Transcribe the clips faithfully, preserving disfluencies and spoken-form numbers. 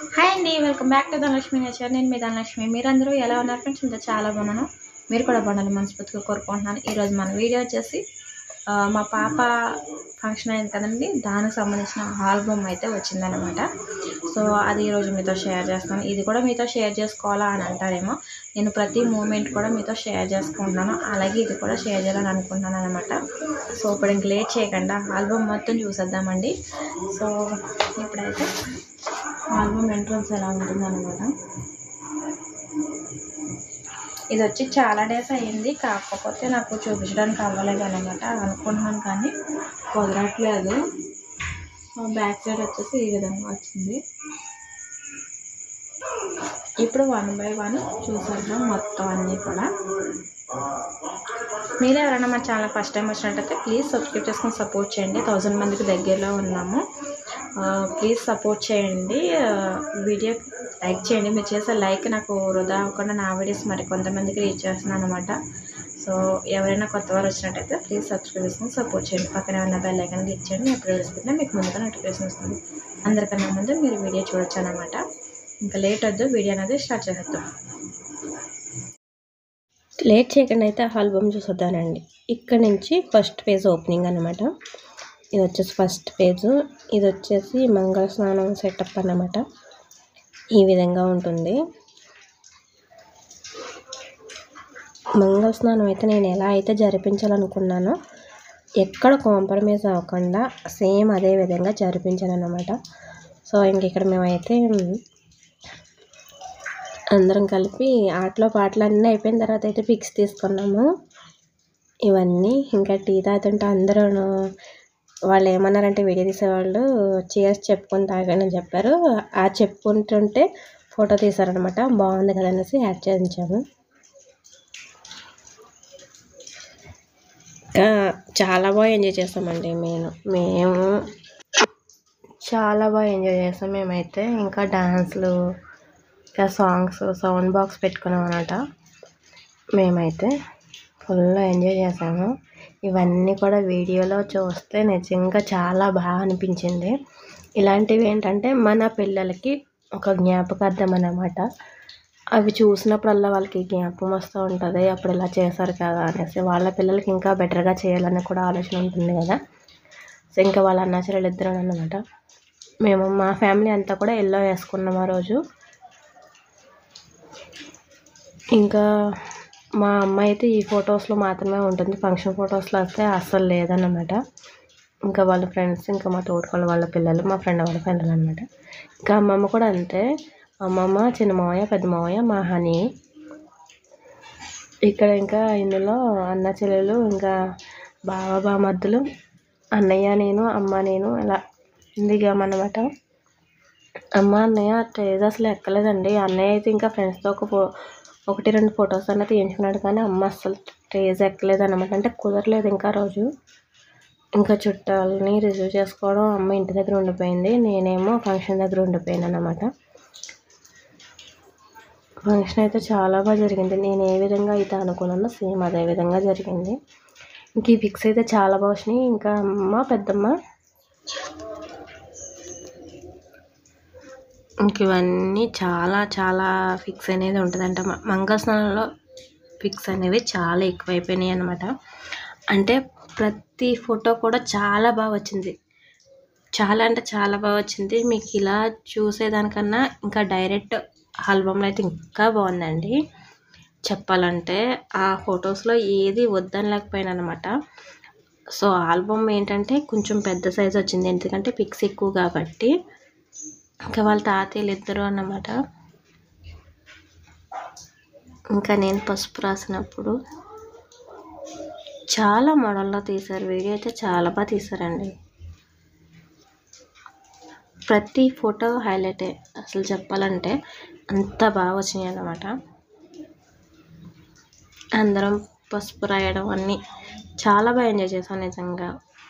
Hi అండి, welcome back to Dhanalakshmi nature. నేను మీ ధనలక్ష్మి. మీరందరూ ఎలా ఉన్నారు ఫ్రెండ్స్? ఇంత చాలా బాగున్నాను. మీరు కూడా బాగుండాలి మనస్ఫూర్తిగా కోరుకుంటున్నాను. ఈరోజు మన వీడియో వచ్చేసి మా పాప ఫంక్షన్ అయింది కదండి, దానికి సంబంధించిన ఆల్బమ్ అయితే వచ్చిందనమాట. సో అది ఈరోజు మీతో షేర్ చేస్తాను. ఇది కూడా మీతో షేర్ చేసుకోవాలా అని అంటారేమో, నేను ప్రతి మూమెంట్ కూడా మీతో షేర్ చేసుకుంటున్నాను. అలాగే ఇది కూడా షేర్ చేయాలని అనుకుంటున్నాను అనమాట. సో ఇప్పుడు ఇంక లేట్ చేయకుండా ఆల్బమ్ మొత్తం చూసేద్దామండి. సో ఇప్పుడైతే ఆల్బమ్ ఎంట్రన్స్ ఎలా ఉంటుంది అనమాట. ఇది వచ్చి చాలా డేస్ అయ్యింది, కాకపోతే నాకు చూపించడానికి అవ్వలేదు అనమాట. అనుకుంటున్నాను కానీ కుదరట్లేదు. బ్యాక్ సైడ్ వచ్చేసి ఈ విధంగా వచ్చింది. ఇప్పుడు వన్ బై వన్ చూసేద్దాం మొత్తం అన్నీ కూడా. మీరు ఎవరైనా మా ఛానల్ ఫస్ట్ టైం వచ్చినట్టయితే ప్లీజ్ సబ్స్క్రైబ్ చేసుకొని సపోర్ట్ చేయండి. థౌజండ్ మందికి దగ్గరలో ఉన్నాము. ప్లీజ్ సపోర్ట్ చేయండి. వీడియో లైక్ చేయండి. మీరు చేసే లైక్ నాకు వృధా అవ్వకుండా నా వీడియోస్ మరి కొంతమందికి రీచ్ చేస్తున్నాను అనమాట. సో ఎవరైనా కొత్త వారు వచ్చినట్టయితే ప్లీజ్ సబ్స్క్రైబ్ చేసుకొని సపోర్ట్ చేయండి. పక్కన ఉన్న బెల్ ఐకాన్ క్లిక్ చేయండి. ఎప్పుడు వేసుకుంటే మీకు ముందుగా నోటిఫికేషన్ వస్తుంది. అందరికన్నా ముందు మీరు వీడియో చూడొచ్చు అనమాట. ఇంకా లేట్ వద్దు, వీడియో అనేది స్టార్ట్ చేసేద్దాం. లేట్ చేయకుండా అయితే ఆల్బమ్ చూసొద్దానండి. ఇక్కడ నుంచి ఫస్ట్ పేజ్ ఓపెనింగ్ అనమాట. ఇది వచ్చేసి ఫస్ట్ పేజ్. ఇది వచ్చేసి మంగళ స్నానం సెటప్ అన్నమాట. ఈ విధంగా ఉంటుంది. మంగళ స్నానం అయితే నేను ఎలా అయితే జరిపించాలనుకున్నానో ఎక్కడ కాంప్రమైజ్ అవ్వకుండా సేమ్ అదే విధంగా జరిపించాను అన్నమాట. సో ఇంక ఇక్కడ మేమైతే అందరం కలిపి ఆటలో పాటలు అన్నీ అయిపోయిన తర్వాత అయితే పిక్స్ తీసుకున్నాము. ఇవన్నీ ఇంకా టీ తాగుతుంటే అందరూ వాళ్ళు ఏమన్నారంటే, వీడియో తీసేవాళ్ళు చీర్స్ చెప్పుకొని తాగండి అని చెప్పారు. ఆ చెప్పుకుంటుంటే ఫోటో తీసారనమాట. బాగుంది కదా అనేసి యాడ్ చేయించాము. చాలా బాగా ఎంజాయ్ చేస్తామండి. మేము మేము చాలా బాగా ఎంజాయ్ చేస్తాం మేమైతే. ఇంకా డాన్స్లు, ఇంకా సాంగ్స్, సౌండ్ బాక్స్ పెట్టుకున్నాం అనమాట. మేమైతే ఫుల్ ఎంజాయ్ చేసాము. ఇవన్నీ కూడా వీడియోలో చూస్తే నిజంగా చాలా బాగా అనిపించింది. ఇలాంటివి ఏంటంటే మన పిల్లలకి ఒక జ్ఞాపకార్థం అన్నమాట. అవి చూసినప్పుడల్లా వాళ్ళకి జ్ఞాపకం వస్తూ ఉంటుంది, అప్పుడు ఇలా చేశారు కదా అనేసి. వాళ్ళ పిల్లలకి ఇంకా బెటర్గా చేయాలని కూడా ఆలోచన ఉంటుంది కదా. సో ఇంకా వాళ్ళ అన్న చెల్లెలు ఇద్దరు అన్నమాట. మేము మా ఫ్యామిలీ అంతా కూడా ఎల్లో వేసుకున్నాం ఆ రోజు. ఇంకా మా అమ్మాయి అయితే ఈ ఫొటోస్లో మాత్రమే ఉంటుంది, ఫంక్షన్ ఫొటోస్లో వస్తే అస్సలు లేదన్నమాట. ఇంకా వాళ్ళ ఫ్రెండ్స్, ఇంకా మా తోడుకోళ్ళ వాళ్ళ పిల్లలు, మా ఫ్రెండ్ వాళ్ళ ఫ్రెండ్లు అనమాట. ఇంకా అమ్మమ్మ కూడా అంతే. అమ్మమ్మ, చిన్న మావయ్య, పెద్ద మావయ్య, మా హనీ. ఇక్కడ ఇంకా ఇందులో అన్న చెల్లెలు, ఇంకా బావ బామర్దులు, అన్నయ్య, నేను, అమ్మ, నేను ఇలా దిగామన్నమాట. అమ్మ అన్నయ్య స్టేజ్ అసలు ఎక్కలేదండి. అన్నయ్య అయితే ఇంకా ఫ్రెండ్స్తో ఒక ఫో ఒకటి రెండు ఫొటోస్ అన్న తీయించుకున్నాడు, కానీ అమ్మ అస్సలు స్టేజ్ ఎక్కలేదు అనమాట. అంటే కుదరలేదు ఇంకా రోజు. ఇంకా చుట్టాలని రిసీవ్ చేసుకోవడం, అమ్మ ఇంటి దగ్గర ఉండిపోయింది, నేనేమో ఫంక్షన్ దగ్గర ఉండిపోయాను అనమాట. ఫంక్షన్ అయితే చాలా బాగా జరిగింది. నేను ఏ విధంగా అయితే అనుకున్నానో సేమ్ అదే విధంగా జరిగింది. ఇంక ఈ పిక్స్ అయితే చాలా బాగా వచ్చినాయి. ఇంకా అమ్మ, పెద్దమ్మ, ఇంక ఇవన్నీ చాలా చాలా పిక్స్ అనేది ఉంటుందంట. మంగళ స్నానంలో పిక్స్ అనేవి చాలా ఎక్కువైపోయినాయి అనమాట. అంటే ప్రతి ఫోటో కూడా చాలా బాగా వచ్చింది. చాలా అంటే చాలా బాగా వచ్చింది. మీకు ఇలా చూసేదానికన్నా ఇంకా డైరెక్ట్ ఆల్బమ్లో అయితే ఇంకా బాగుందండి చెప్పాలంటే. ఆ ఫొటోస్లో ఏది వద్దని లేకపోయినా అనమాట. సో ఆల్బమ్ ఏంటంటే కొంచెం పెద్ద సైజ్ వచ్చింది, ఎందుకంటే పిక్స్ ఎక్కువ కాబట్టి. ఇంకా వాళ్ళ తాతయ్యలు ఇద్దరు అన్నమాట. ఇంకా నేను పసుపు రాసినప్పుడు చాలా మోడల్లో తీశారు. వీడియో అయితే చాలా బాగా తీశారండి. ప్రతి ఫోటో హైలైటే అసలు చెప్పాలంటే, అంత బాగా వచ్చినాయి అన్నమాట. అందరం పసుపు రాయడం అన్నీ చాలా బాగా ఎంజాయ్ చేశాం నిజంగా.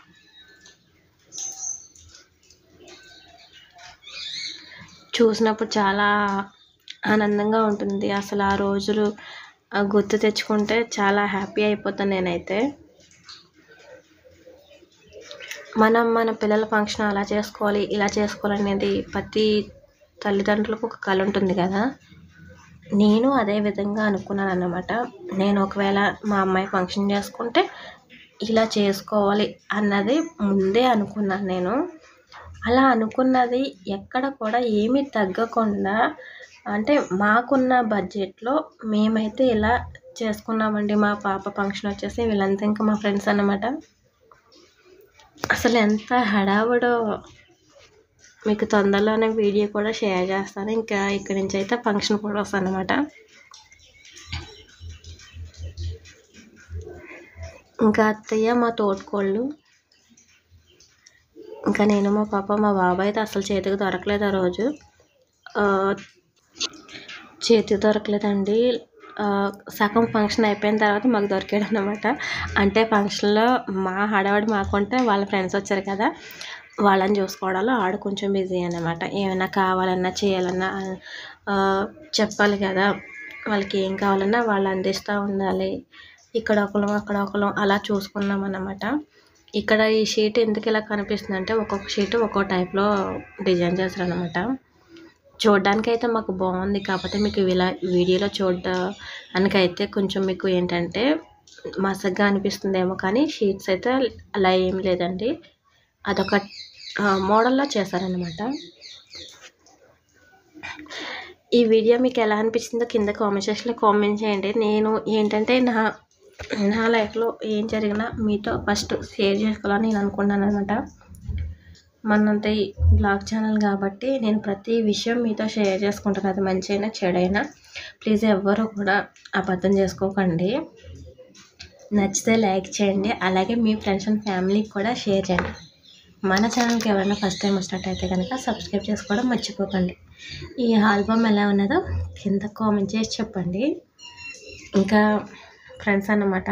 చూసినప్పుడు చాలా ఆనందంగా ఉంటుంది. అసలు ఆ రోజులు గుర్తు తెచ్చుకుంటే చాలా హ్యాపీ అయిపోతాను నేనైతే. మనం మన పిల్లల ఫంక్షన్ అలా చేసుకోవాలి, ఇలా చేసుకోవాలి అనేది ప్రతి తల్లిదండ్రులకు ఒక కళ ఉంటుంది కదా, నేను అదే విధంగా అనుకున్నాను అన్నమాట. నేను ఒకవేళ మా అమ్మాయి ఫంక్షన్ చేసుకుంటే ఇలా చేసుకోవాలి అన్నది ముందే అనుకున్నాను నేను. అలా అనుకున్నది ఎక్కడ కూడా ఏమీ తగ్గకుండా, అంటే మాకున్న బడ్జెట్లో మేమైతే ఇలా చేసుకున్నామండి. మా పాప ఫంక్షన్ వచ్చేసి వీళ్ళంతా ఇంకా మా ఫ్రెండ్స్ అన్నమాట. అసలు ఎంత హడావుడో మీకు తొందరలోనే వీడియో కూడా షేర్ చేస్తాను. ఇంకా ఇక్కడి నుంచి అయితే ఫంక్షన్ కూడా వస్తాను అన్నమాట. ఇంకా అత్తయ్య, మా తోటికోళ్ళు, ఇంకా నేను, మా పాప, మా బాబాయ్ అయితే అసలు చేతికి దొరకలేదు ఆ రోజు. చేతికి దొరకలేదండి. సగం ఫంక్షన్ అయిపోయిన తర్వాత మాకు దొరికాడు అన్నమాట. అంటే ఫంక్షన్లో మా హడావడి మాకుంటే వాళ్ళ ఫ్రెండ్స్ వచ్చారు కదా, వాళ్ళని చూసుకోవడంలో ఆడు కొంచెం బిజీ అన్నమాట. ఏమైనా కావాలన్నా చేయాలన్నా చెప్పాలి కదా, వాళ్ళకి ఏం కావాలన్నా వాళ్ళు అందిస్తూ ఉండాలి. ఇక్కడ ఒకరు అక్కడ ఒకరు అలా చూసుకున్నాం అన్నమాట. ఇక్కడ ఈ షీట్ ఎందుకు ఇలా కనిపిస్తుంది అంటే ఒక్కొక్క షీట్ ఒక్కో టైప్లో డిజైన్ చేస్తారనమాట. చూడడానికి అయితే మాకు బాగుంది, కాకపోతే మీకు ఇలా వీడియోలో చూడడానికైతే కొంచెం మీకు ఏంటంటే మసగ్గా అనిపిస్తుందేమో, కానీ షీట్స్ అయితే అలా ఏం లేదండి. అదొక మోడల్లో చేశారనమాట. ఈ వీడియో మీకు ఎలా అనిపించిందో కింద కామెంట్ సెక్షన్లో కామెంట్ చేయండి. నేను ఏంటంటే నా నా లైఫ్లో ఏం జరిగినా మీతో ఫస్ట్ షేర్ చేసుకోవాలని నేను అనుకున్నాను అనమాట. మనంత బ్లాగ్ ఛానల్ కాబట్టి నేను ప్రతి విషయం మీతో షేర్ చేసుకుంటాను, అది మంచైనా చెడైనా. ప్లీజ్ ఎవ్వరూ కూడా అబద్ధం చేసుకోకండి. నచ్చితే లైక్ చేయండి, అలాగే మీ ఫ్రెండ్స్ అండ్ ఫ్యామిలీకి కూడా షేర్ చేయండి. మన ఛానల్కి ఎవరైనా ఫస్ట్ టైం వచ్చినట్టయితే కనుక సబ్స్క్రైబ్ చేసుకోవడం మర్చిపోకండి. ఈ ఆల్బమ్ ఎలా ఉన్నదో కింద కామెంట్ చేసి చెప్పండి. ఇంకా ఫ్రెండ్స్ అన్నమాట,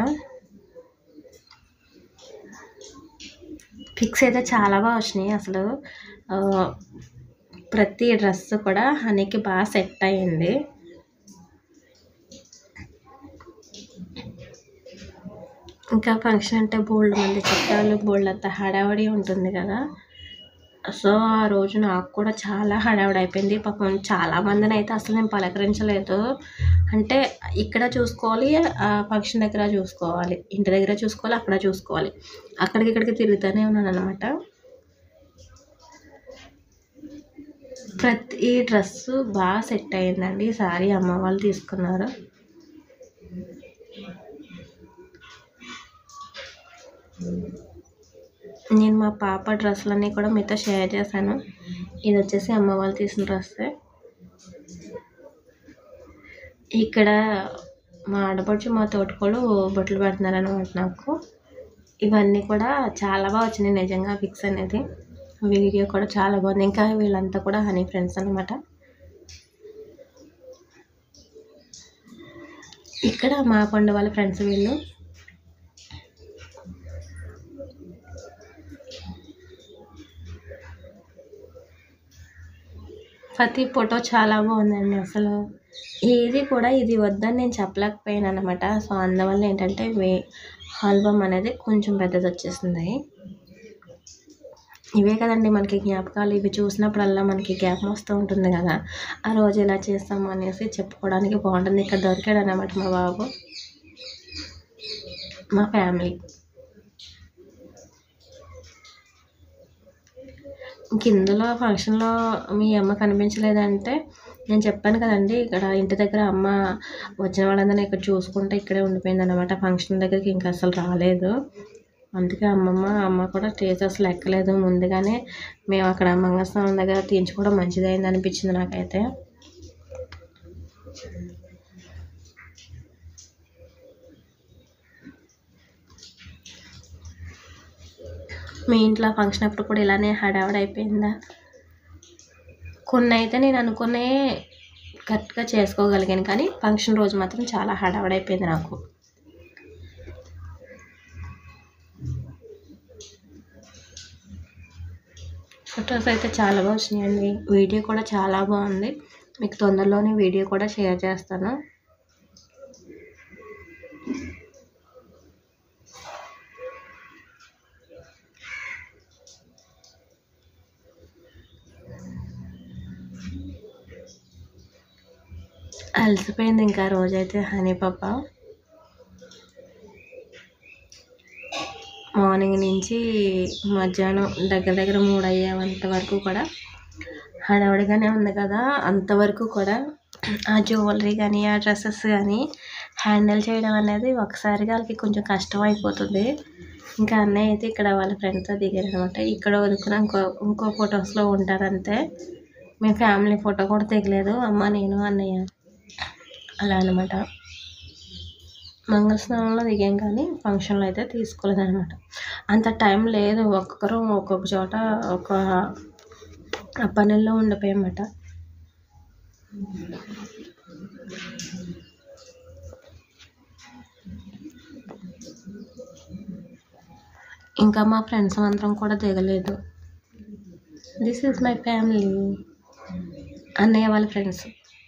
పిక్స్ అయితే చాలా బాగా వచ్చినాయి. అసలు ప్రతి డ్రెస్ కూడా హనీకి బాగా సెట్ అయ్యింది. ఇంకా ఫంక్షన్ అంటే బోల్డ్ మంది చుట్టాలు, బోల్డ్ అంత హడావడి ఉంటుంది కదా. సో ఆ రోజు నాకు కూడా చాలా హడావుడి అయిపోయింది. పాపం చాలామందిని అయితే అసలు నేను పలకరించలేదు. అంటే ఇక్కడ చూసుకోవాలి, ఫంక్షన్ దగ్గర చూసుకోవాలి, ఇంటి దగ్గర చూసుకోవాలి, అక్కడ చూసుకోవాలి, అక్కడికి ఇక్కడికి తిరుగుతూనే ఉన్నాను అనమాట. ప్రతి డ్రెస్సు బాగా సెట్ అయ్యిందండి. సారీ అమ్మ వాళ్ళు తీసుకున్నారు. నేను మా పాప డ్రెస్సులన్నీ కూడా మీతో షేర్ చేశాను. ఇది వచ్చేసి అమ్మ వాళ్ళు తీసిన డ్రెస్సే. ఇక్కడ మా ఆడపడుచు, మా తోటికోళ్ళు బొట్లు పెడుతున్నారు అనమాట నాకు. ఇవన్నీ కూడా చాలా బాగా వచ్చినాయి నిజంగా పిక్స్ అనేది. వీడియో కూడా చాలా బాగుంది. ఇంకా వీళ్ళంతా కూడా హనీ ఫ్రెండ్స్ అనమాట. ఇక్కడ మా పండు వాళ్ళ ఫ్రెండ్స్ వీళ్ళు. ప్రతి ఫోటో చాలా బాగుందండి. అసలు ఏది కూడా ఇది వద్దని నేను చెప్పలేకపోయాను అనమాట. సో అందువల్ల ఏంటంటే వే ఆల్బమ్ అనేది కొంచెం పెద్దది వచ్చేసింది. ఇవే కదండి మనకి జ్ఞాపకాలు. ఇవి చూసినప్పుడల్లా మనకి జ్ఞాపకం వస్తూ ఉంటుంది కదా, ఆ రోజు ఇలా చేస్తాము అనేసి చెప్పుకోవడానికి బాగుంటుంది. ఇక్కడ దొరికాడు అన్నమాట మా బాబు, మా ఫ్యామిలీ. ఇంక ఇందులో ఫంక్షన్లో మీ అమ్మ కనిపించలేదంటే నేను చెప్పాను కదండి, ఇక్కడ ఇంటి దగ్గర అమ్మ వచ్చిన వాళ్ళందరినీ ఇక్కడ చూసుకుంటే ఇక్కడే ఉండిపోయింది అనమాట. ఫంక్షన్ దగ్గరికి ఇంకా అసలు రాలేదు. అందుకే అమ్మమ్మ అమ్మ కూడా టేస్ట్ అసలు ఎక్కలేదు. ముందుగానే మేము అక్కడ మంగళస్నానం దగ్గర తీయించుకోవడం మంచిదైంది అనిపించింది నాకైతే. మీ ఇంట్లో ఫంక్షన్ అప్పుడు కూడా ఇలానే హడావుడి అయిపోయిందా? కొన్ని అయితే నేను అనుకునే కరెక్ట్గా చేసుకోగలిగాను, కానీ ఫంక్షన్ రోజు మాత్రం చాలా హడావుడి అయిపోయింది నాకు. ఫొటోస్ అయితే చాలా బాగా వచ్చినాయండి. వీడియో కూడా చాలా బాగుంది. మీకు తొందరలోనే వీడియో కూడా షేర్ చేస్తాను. అలసిపోయింది ఇంకా రోజైతే హనీ పాప. మార్నింగ్ నుంచి మధ్యాహ్నం దగ్గర దగ్గర మూడు అయ్యేంత వరకు కూడా హడావుడిగానే ఉంది కదా. అంతవరకు కూడా ఆ జ్యువెలరీ కానీ ఆ డ్రెస్సెస్ కానీ హ్యాండిల్ చేయడం అనేది ఒకసారిగా వాళ్ళకి కొంచెం కష్టం అయిపోతుంది. ఇంకా అన్నయ్య అయితే ఇక్కడ వాళ్ళ ఫ్రెండ్తో దిగారు అనమాట. ఇక్కడ వదుకున్న ఇంకో ఇంకో ఫొటోస్లో ఉంటారంతే. మేము ఫ్యామిలీ ఫోటో కూడా దిగలేదు, అమ్మ నేను అన్నయ్య అలా అనమాట. మంగళస్నానంలో దిగాం కానీ ఫంక్షన్లో అయితే తీసుకోలేదు అనమాట. అంత టైం లేదు, ఒక్కొక్కరు ఒక్కొక్క చోట ఒక పనుల్లో ఉండిపోయామన్నమాట. ఇంకా మా ఫ్రెండ్స్ అందరం కూడా దిగలేదు. దిస్ ఈజ్ మై ఫ్యామిలీ, అన్నయ్య వాళ్ళ ఫ్రెండ్స్.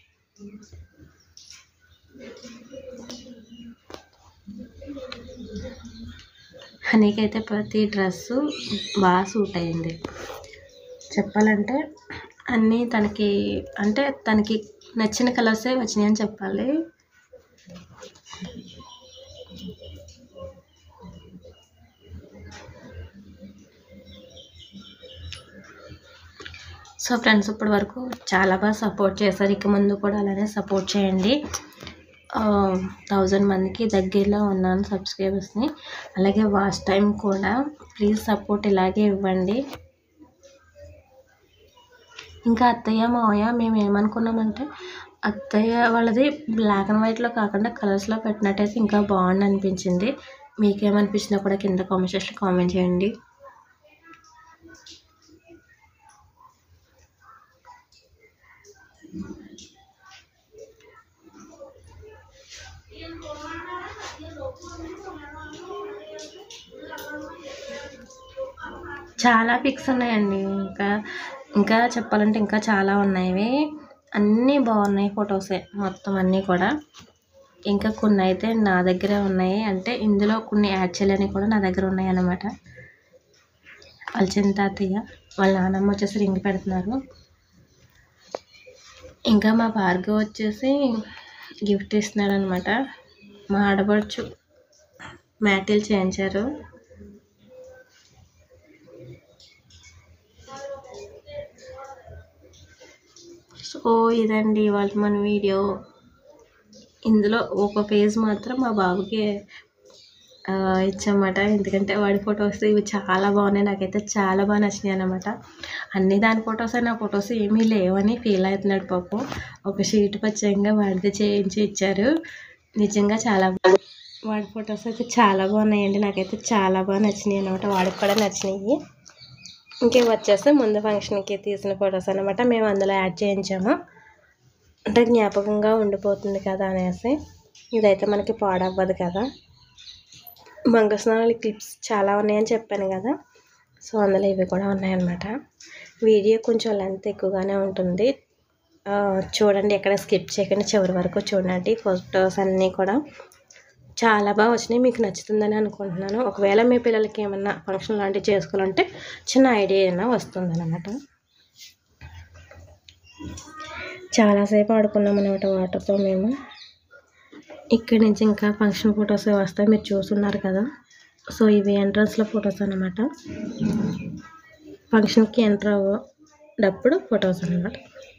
హనీకి అయితే ప్రతి డ్రెస్సు బాగా సూట్ అయింది. చెప్పాలంటే అన్నీ తనకి అంటే తనకి నచ్చిన కలర్సే వచ్చినాయని చెప్పాలి. సో ఫ్రెండ్స్ ఇప్పటి వరకు చాలా బాగా సపోర్ట్ చేశారు. ఇక ముందు కూడా అలానే సపోర్ట్ చేయండి. థౌజండ్ మందికి దగ్గరలో ఉన్నాను సబ్స్క్రైబర్స్ని. అలాగే వాచ్ టైం కూడా ప్లీజ్ సపోర్ట్ ఇలాగే ఇవ్వండి. ఇంకా అత్తయ్య మావయ్య మేము ఏమనుకున్నామంటే అత్తయ్య వాళ్ళది బ్లాక్ అండ్ వైట్లో కాకుండా కలర్స్లో పెట్టినట్టయితే ఇంకా బాగుంది అనిపించింది. మీకేమనిపించినా కూడా కింద కామెంట్ సెక్షన్లో కామెంట్ చేయండి. చాలా పిక్స్ ఉన్నాయండి. ఇంకా ఇంకా చెప్పాలంటే ఇంకా చాలా ఉన్నాయి. అన్నీ బాగున్నాయి ఫొటోసే మొత్తం అన్నీ కూడా. ఇంకా కొన్ని అయితే నా దగ్గరే ఉన్నాయి, అంటే ఇందులో కొన్ని యాడ్ చేయాలని కూడా నా దగ్గర ఉన్నాయి అన్నమాట. వాళ్ళ చిన్న తాతయ్య వాళ్ళ నాన్నమ్మ వచ్చేసి రింగ్ పెడుతున్నారు. ఇంకా మా భార్గవ్ వచ్చేసి గిఫ్ట్ ఇస్తున్నాడు అనమాట. మా ఆడపడుచు మ్యాటీలు చేయించారు. సో ఇదండి ఇవాళ మన వీడియో. ఇందులో ఒక పేజ్ మాత్రం మా బాబుకి ఇచ్చన్నమాట, ఎందుకంటే వాడి ఫొటోస్ ఇవి చాలా బాగున్నాయి. నాకైతే చాలా బాగా నచ్చినాయి అన్నమాట. అన్ని దాని ఫొటోస్ నా ఫొటోస్ ఏమీ లేవని ఫీల్ అవుతున్నాడు పాపం. ఒక షీట్ పచ్చంగా వాడితే చేయించి ఇచ్చారు. నిజంగా చాలా బాగా వాడి ఫొటోస్ అయితే చాలా బాగున్నాయండి. నాకైతే చాలా బాగా నచ్చినాయి అన్నమాట. వాడికి కూడా నచ్చినాయి. ఇంకే వచ్చేస్తే ముందు ఫంక్షన్కి తీసిన ఫొటోస్ అనమాట. మేము అందులో యాడ్ చేయించాము, అంటే జ్ఞాపకంగా ఉండిపోతుంది కదా అనేసి. ఇదైతే మనకి పాడవ్వదు కదా. మంగళస్నానాలు క్లిప్స్ చాలా ఉన్నాయని చెప్పాను కదా, సో అందులో ఇవి కూడా ఉన్నాయన్నమాట. వీడియో కొంచెం లెంత్ ఎక్కువగానే ఉంటుంది, చూడండి ఎక్కడ స్కిప్ చేయకుండా చివరి వరకు చూడండి. ఫొటోస్ అన్నీ కూడా చాలా బాగా వచ్చినాయి, మీకు నచ్చుతుందని అనుకుంటున్నాను. ఒకవేళ మీ పిల్లలకి ఏమన్నా ఫంక్షన్ లాంటివి చేసుకోవాలంటే చిన్న ఐడియా అయినా వస్తుంది అన్నమాట. చాలాసేపు ఆడుకున్నాం అన్నమాట వాటర్తో మేము. ఇక్కడి నుంచి ఇంకా ఫంక్షన్ ఫొటోస్ వస్తాయి, మీరు చూస్తున్నారు కదా. సో ఇవి ఎంట్రన్స్లో ఫొటోస్ అన్నమాట. ఫంక్షన్కి ఎంటర్ అవ్వడప్పుడు ఫొటోస్ అన్నమాట.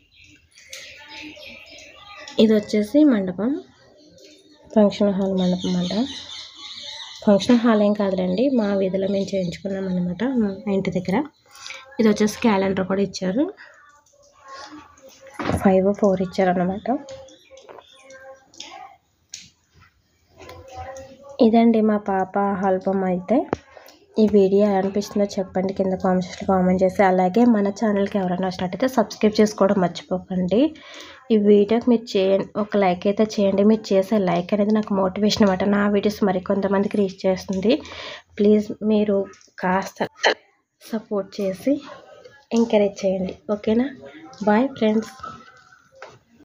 ఇది వచ్చేసి మండపం, ఫంక్షన్ హాల్ మండపం అంట. ఫంక్షన్ హాల్ ఏం కాదులేండి, మా వీధిలో మేము చేయించుకున్నాం అనమాట మా ఇంటి దగ్గర. ఇది వచ్చేసి క్యాలెండర్ కూడా ఇచ్చారు, ఫైవ్ ఫోర్ ఇచ్చారు అన్నమాట. ఇదండి మా పాప ఆల్బమ్ అయితే. ఈ వీడియో ఎలా అనిపిస్తుందో చెప్పండి కింద కామెంట్స్లో కామెంట్ చేసి. అలాగే మన ఛానల్కి ఎవరైనా వచ్చినట్టయితే సబ్స్క్రైబ్ చేసుకోవడం మర్చిపోకండి. ఈ వీడియోకి మీరు చేయండి, ఒక లైక్ అయితే చేయండి. మీరు చేసే లైక్ అనేది నాకు మోటివేషన్ అన్నమాట, నా వీడియోస్ మరికొంతమందికి రీచ్ చేస్తుంది. ప్లీజ్ మీరు కాస్త సపోర్ట్ చేసి ఎంకరేజ్ చేయండి, ఓకేనా. Bye friends.